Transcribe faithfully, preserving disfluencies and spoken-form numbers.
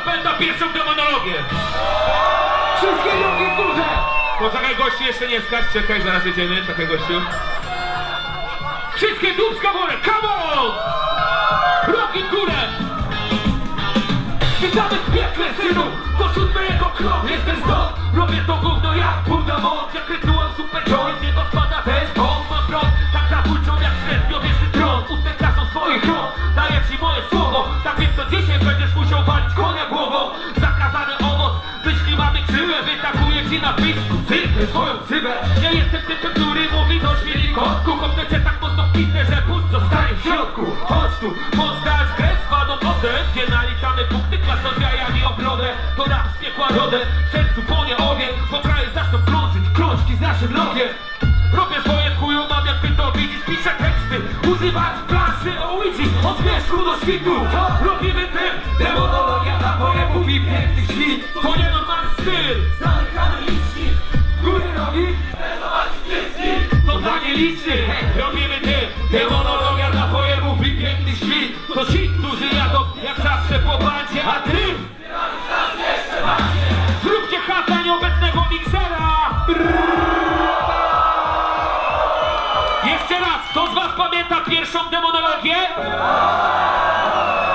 pamięta pierwszą demonologię? Wszystkie nogi w górze! Poczekaj gościu, jeszcze nie skacz, czekaj, zaraz jedziemy, czekaj gościu. Wszystkie dupska w górę, come on! Rogi w górę! Witamy w piekle, synu, to siódmy jego krok, jestem stąd. Robię to gówno jak Buddha moc, jak rytuał super joint, z niego spada ten skąd. Mam prąd, tak zabójczą jak średniowieczny tron. Utyka są swoich rąk, daję ci moje słowo. Tak więc to dzisiaj będziesz musiał walić konia głową. Zakazany owoc, myśli mamy krzywę, wytakuję ci na pisku, cyrkę swoją ksywę. Nie jestem typem, który mówi do świeli kotku. Kopnę cię tak mocno w pizdę, że płód zostaje w środku. Chodź tu, mocna jest grę z wadą odem, gdzie naliczamy punkty klasą z jajami obrodę. To rap z piekła rodę, w sercu płonie ogień. Po kraju zaczną krążyć krążki z naszym logiem. Robię swoje w chuju, mam jak ty to widzisz. Piszę teksty, używać planszy o Ouija. Od zmierzchu do świtu, co robimy tym? Demonologia na pojebów i pięknych świt. To nienormalny styl, zamykamy licznik. W górę nogi, to dla nie liczy. Robimy tym, demonologia dla pojebów i pięknych świt. To ci, którzy jadą jak zawsze po bandzie, a ty? Zróbcie hata nieobecnego miksera. Jeszcze raz, kto z was pamięta pierwszą demonologię?